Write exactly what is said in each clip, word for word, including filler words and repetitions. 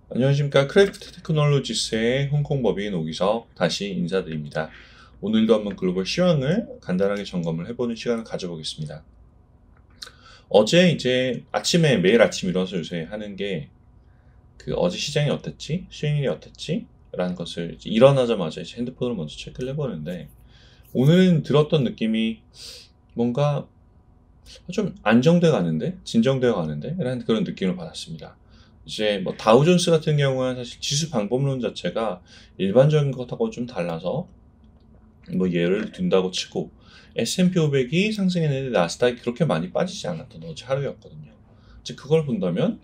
안녕하십니까. 크래프트 테크놀로지스의 홍콩법인 오기석 다시 인사드립니다. 오늘도 한번 글로벌 시황을 간단하게 점검을 해보는 시간을 가져보겠습니다. 어제 이제 아침에 매일 아침 일어나서 요새 하는 게 그 어제 시장이 어땠지? 수익률이 어땠지? 라는 것을 이제 일어나자마자 이제 핸드폰으로 먼저 체크를 해보는데 오늘은 들었던 느낌이 뭔가 좀 안정돼 가는데? 진정되어 가는데? 라는 그런 느낌을 받았습니다. 이제 뭐 다우존스 같은 경우는 사실 지수 방법론 자체가 일반적인 것하고 좀 달라서 뭐 예를 든다고 치고 에스 앤 피 오백이 상승했는데 나스닥이 그렇게 많이 빠지지 않았던 어제 하루였거든요. 이제 그걸 본다면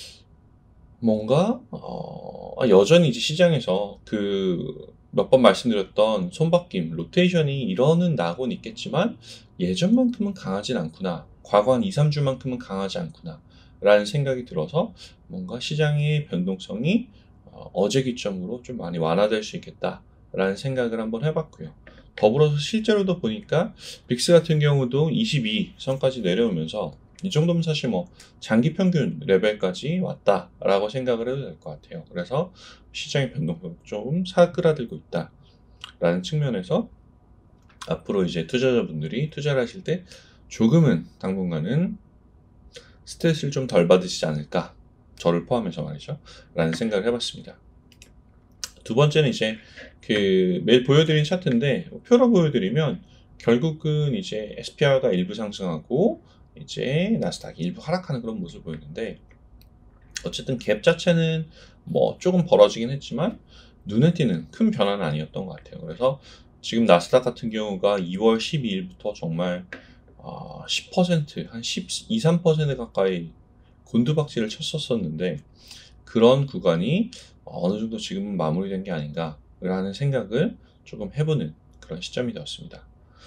뭔가 어, 아, 여전히 이제 시장에서 그 몇 번 말씀드렸던 손바뀜, 로테이션이 일어는 나곤 있겠지만 예전만큼은 강하진 않구나. 과거 한 이, 삼 주만큼은 강하지 않구나. 라는 생각이 들어서 뭔가 시장의 변동성이 어, 어제 기점으로 좀 많이 완화될 수 있겠다. 라는 생각을 한번 해봤고요. 더불어서 실제로도 보니까 빅스 같은 경우도 이십이 선까지 내려오면서 이 정도면 사실 뭐 장기 평균 레벨까지 왔다라고 생각을 해도 될 것 같아요. 그래서 시장의 변동성이 좀 사그라들고 있다라는 측면에서 앞으로 이제 투자자분들이 투자를 하실 때 조금은 당분간은 스트레스를 좀 덜 받으시지 않을까, 저를 포함해서 말이죠, 라는 생각을 해봤습니다. 두 번째는 이제 그 매일 보여드린 차트인데 표로 보여드리면 결국은 이제 에스 피 알가 일부 상승하고 이제 나스닥이 일부 하락하는 그런 모습을 보이는데, 어쨌든 갭 자체는 뭐 조금 벌어지긴 했지만 눈에 띄는 큰 변화는 아니었던 것 같아요. 그래서 지금 나스닥 같은 경우가 이월 십이일부터 정말 어, 십 퍼센트, 한 십이, 삼 퍼센트 가까이 곤두박질을 쳤었었는데 그런 구간이 어느 정도 지금은 마무리된 게 아닌가라는 생각을 조금 해보는 그런 시점이 되었습니다.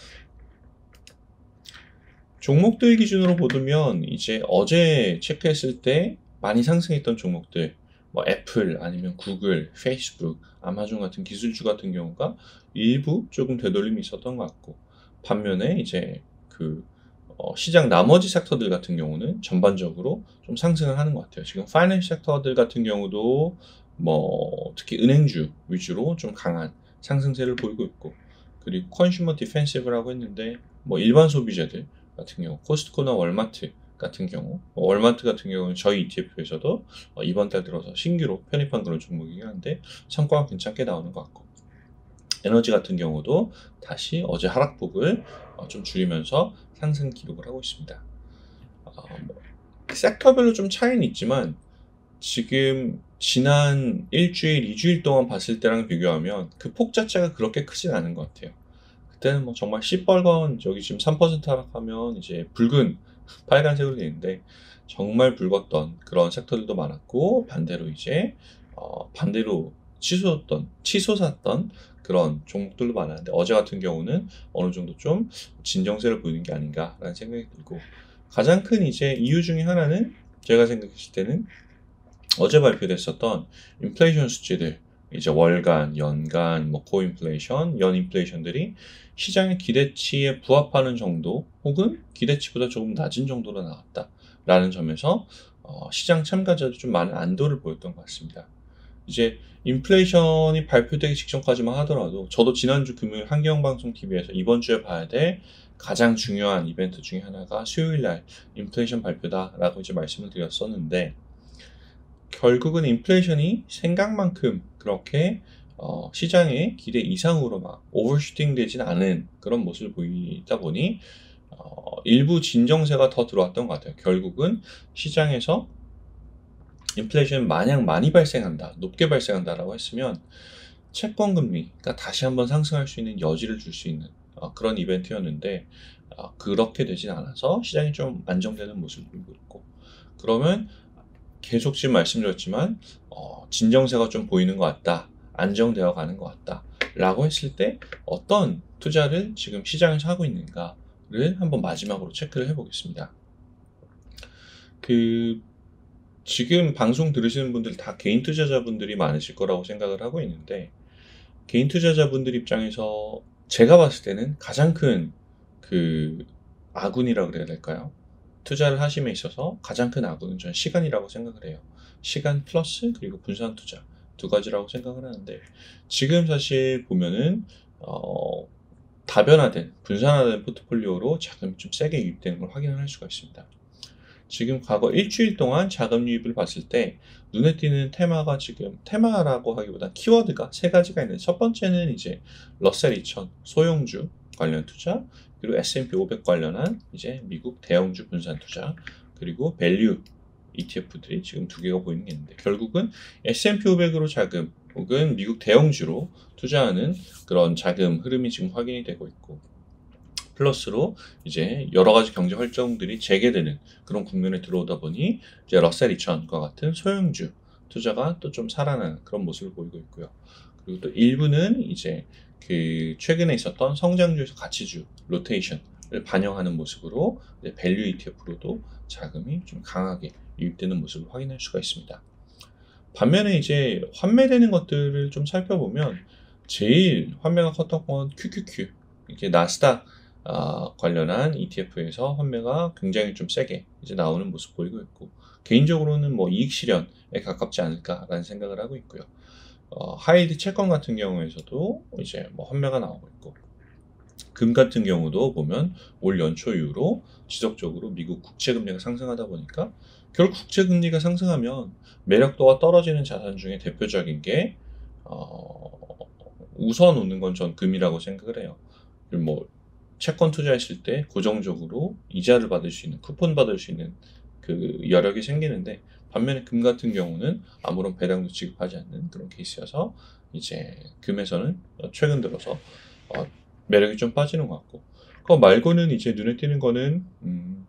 종목들 기준으로 보면 이제 어제 체크했을 때 많이 상승했던 종목들, 뭐 애플 아니면 구글, 페이스북, 아마존 같은 기술주 같은 경우가 일부 조금 되돌림이 있었던 것 같고, 반면에 이제 그 어, 시장 나머지 섹터들 같은 경우는 전반적으로 좀 상승을 하는 것 같아요. 지금 파이낸스 섹터들 같은 경우도 뭐 특히 은행주 위주로 좀 강한 상승세를 보이고 있고, 그리고 컨슈머 디펜시브라고 했는데 뭐 일반 소비재들 같은 경우 코스트코나 월마트 같은 경우, 뭐 월마트 같은 경우는 저희 이티에프에서도 어, 이번 달 들어서 신규로 편입한 그런 종목이긴 한데 성과가 괜찮게 나오는 것 같고, 에너지 같은 경우도 다시 어제 하락폭을 어, 좀 줄이면서 상승 기록을 하고 있습니다. 어, 뭐 섹터별로 좀 차이는 있지만 지금 지난 일주일, 이주일 동안 봤을 때랑 비교하면 그 폭 자체가 그렇게 크진 않은 것 같아요. 그때는 뭐 정말 시뻘건 저기 지금 삼 퍼센트 하락하면 이제 붉은 빨간색으로 되어 있는데 정말 붉었던 그런 섹터들도 많았고, 반대로 이제 어 반대로 치솟았던 치솟았던 그런 종목들도 많았는데 어제 같은 경우는 어느 정도 좀 진정세를 보이는 게 아닌가라는 생각이 들고, 가장 큰 이제 이유 중에 하나는 제가 생각했을 때는 어제 발표됐었던 인플레이션 수치들, 이제 월간, 연간, 뭐 코인플레이션, 연인플레이션들이 시장의 기대치에 부합하는 정도 혹은 기대치보다 조금 낮은 정도로 나왔다라는 점에서 어, 시장 참가자도 좀 많은 안도를 보였던 것 같습니다. 이제 인플레이션이 발표되기 직전까지만 하더라도 저도 지난주 금요일 한경방송 티비에서 이번 주에 봐야 될 가장 중요한 이벤트 중에 하나가 수요일 날 인플레이션 발표다라고 이제 말씀을 드렸었는데, 결국은 인플레이션이 생각만큼 그렇게 어, 시장의 기대 이상으로 막 오버슈팅 되진 않은 그런 모습을 보이다 보니 어, 일부 진정세가 더 들어왔던 것 같아요. 결국은 시장에서 인플레이션이 마냥 많이 발생한다, 높게 발생한다라고 했으면 채권 금리가 다시 한번 상승할 수 있는 여지를 줄 수 있는 어, 그런 이벤트였는데 어, 그렇게 되진 않아서 시장이 좀 안정되는 모습을 보이고 있고, 그러면 계속 지금 말씀드렸지만 어, 진정세가 좀 보이는 것 같다, 안정되어 가는 것 같다 라고 했을 때 어떤 투자를 지금 시장에서 하고 있는가를 한번 마지막으로 체크를 해보겠습니다. 그 지금 방송 들으시는 분들 다 개인 투자자분들이 많으실 거라고 생각을 하고 있는데, 개인 투자자분들 입장에서 제가 봤을 때는 가장 큰 그 아군이라 그래야 될까요? 투자를 하심에 있어서 가장 큰 악은 저는 시간이라고 생각을 해요. 시간 플러스 그리고 분산 투자 두 가지라고 생각을 하는데 지금 사실 보면은 어, 다변화된 분산화된 포트폴리오로 자금이 좀 세게 유입되는 걸 확인을 할 수가 있습니다. 지금 과거 일주일 동안 자금 유입을 봤을 때 눈에 띄는 테마가 지금 테마라고 하기보다 키워드가 세 가지가 있는데 첫 번째는 이제 러셀 이천 소형주 관련 투자 그리고 에스 앤 피 오백 관련한 이제 미국 대형주 분산 투자 그리고 밸류 이티에프들이 지금 두 개가 보이는 게 있는데 결국은 에스 앤 피 오백으로 자금 혹은 미국 대형주로 투자하는 그런 자금 흐름이 지금 확인이 되고 있고 플러스로 이제 여러 가지 경제 활동들이 재개되는 그런 국면에 들어오다 보니 이제 러셀 이천과 같은 소형주 투자가 또 좀 살아나는 그런 모습을 보이고 있고요. 그리고 또 일부는 이제 그 최근에 있었던 성장주에서 가치주 로테이션을 반영하는 모습으로 이제 밸류 이티에프로도 자금이 좀 강하게 유입되는 모습을 확인할 수가 있습니다. 반면에 이제 환매되는 것들을 좀 살펴보면 제일 환매가 컸던 건 큐큐큐 이게 나스닥 아, 관련한 이티에프에서 환매가 굉장히 좀 세게 이제 나오는 모습 보이고 있고 개인적으로는 뭐 이익 실현에 가깝지 않을까라는 생각을 하고 있고요. 어, 하이드 채권 같은 경우에서도 이제 뭐 환매가 나오고 있고 금 같은 경우도 보면 올 연초 이후로 지속적으로 미국 국채금리가 상승하다 보니까 결국 국채금리가 상승하면 매력도가 떨어지는 자산 중에 대표적인 게 어, 우선 오는 건 전 금이라고 생각을 해요. 그리고 뭐 채권 투자했을 때 고정적으로 이자를 받을 수 있는 쿠폰 받을 수 있는 그 여력이 생기는데 반면에 금 같은 경우는 아무런 배당도 지급하지 않는 그런 케이스여서 이제 금에서는 최근 들어서 어, 매력이 좀 빠지는 것 같고 그거 말고는 이제 눈에 띄는 거는 음,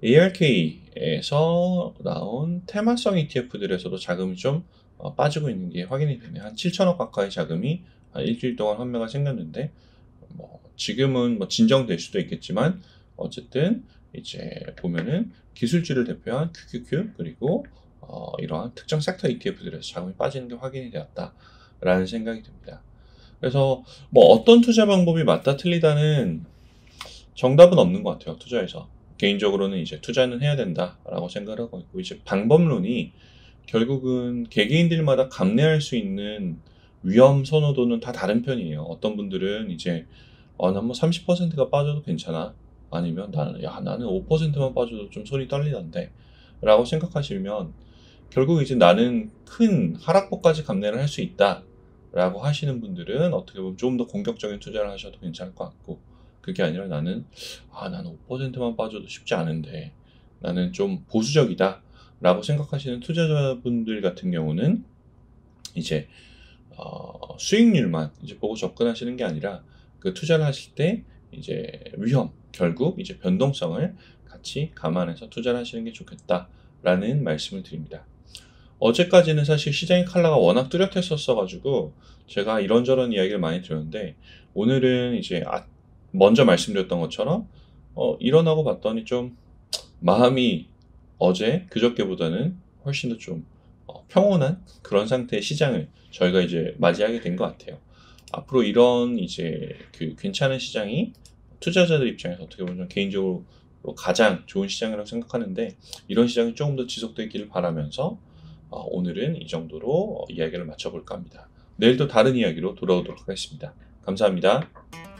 에이알케이에서 나온 테마성 이티에프들에서도 자금이 좀 어, 빠지고 있는 게 확인이 되네요. 한 칠천억 가까이 자금이 한 일주일 동안 환매가 생겼는데 뭐 지금은 뭐 진정될 수도 있겠지만 어쨌든 이제 보면은 기술주를 대표한 큐큐큐 그리고 어 이러한 특정 섹터 이티에프들에서 자금이 빠지는 게 확인이 되었다라는 생각이 듭니다. 그래서 뭐 어떤 투자 방법이 맞다 틀리다는 정답은 없는 것 같아요. 투자에서 개인적으로는 이제 투자는 해야 된다라고 생각을 하고 있고 이제 방법론이 결국은 개개인들마다 감내할 수 있는 위험 선호도는 다 다른 편이에요. 어떤 분들은 이제 어, 난 뭐 삼십 퍼센트가 빠져도 괜찮아. 아니면 나는 야 나는 오 퍼센트만 빠져도 좀 손이 떨리던데 라고 생각하시면 결국 이제 나는 큰 하락폭까지 감내를 할 수 있다 라고 하시는 분들은 어떻게 보면 좀 더 공격적인 투자를 하셔도 괜찮을 것 같고 그게 아니라 나는 아 나는 오 퍼센트만 빠져도 쉽지 않은데 나는 좀 보수적이다 라고 생각하시는 투자자분들 같은 경우는 이제 어, 수익률만 이제 보고 접근하시는 게 아니라 그 투자를 하실 때 이제 위험, 결국 이제 변동성을 같이 감안해서 투자를 하시는 게 좋겠다라는 말씀을 드립니다. 어제까지는 사실 시장의 컬러가 워낙 뚜렷했었어 가지고 제가 이런저런 이야기를 많이 드렸는데 오늘은 이제 아, 먼저 말씀드렸던 것처럼 어, 일어나고 봤더니 좀 마음이 어제 그저께보다는 훨씬 더 좀 어, 평온한 그런 상태의 시장을 저희가 이제 맞이하게 된 것 같아요. 앞으로 이런 이제 그 괜찮은 시장이 투자자들 입장에서 어떻게 보면 개인적으로 가장 좋은 시장이라고 생각하는데 이런 시장이 조금 더 지속되기를 바라면서 어, 오늘은 이 정도로 어, 이야기를 마쳐볼까 합니다. 내일 또 다른 이야기로 돌아오도록 하겠습니다. 감사합니다.